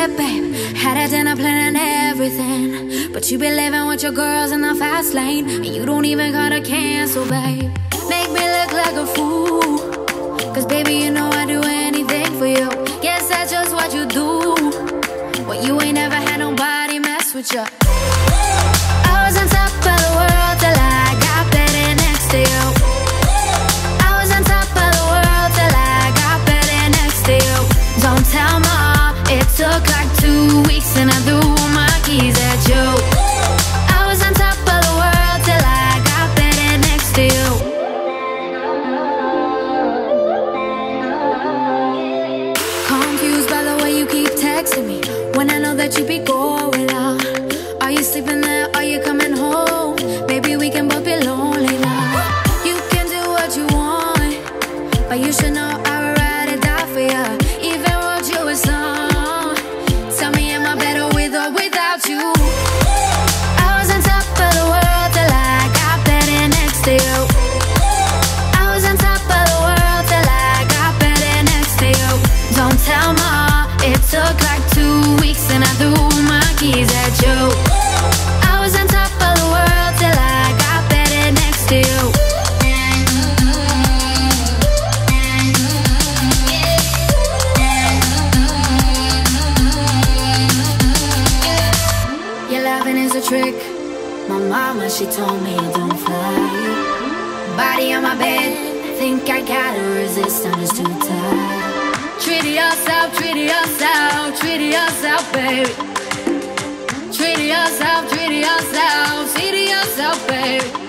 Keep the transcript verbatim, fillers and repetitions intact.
it, babe. Had a dinner plan and everything, but you be living with your girls in the fast lane, and you don't even gotta cancel, babe. Make me look like a fool, cause baby, you know I'd do anything for you. Guess that's just what you do. Well, you ain't never had nobody mess with you. I was on top of the world till I got better next to you. I was on top of the world till I got better next to you. Don't tell mom, it took like two weeks and I threw my keys at you. I was on top of the world till I got better next to you. Confused by the way you keep texting me when I know that you be going out. Are you sleeping there? Are you coming home? Maybe we can both be lonely now. You can do what you want, but you should know I would ride or die for you. Even wrote you a song. Tell me, am I better with or without you? I was on top of the world till I got better next to you. I was on top of the world till I got better next to you. Don't tell mom, it took like two weeks and I threw my keys at you. I was on top of the world till I got better next to you. Your loving is a trick. My mama, she told me it don't fly. Body on my bed, think I gotta resist, I'm just too tired. Treat yourself, treat yourself, treat yourself, baby. Treat yourself, treat yourself, see to yourself, baby.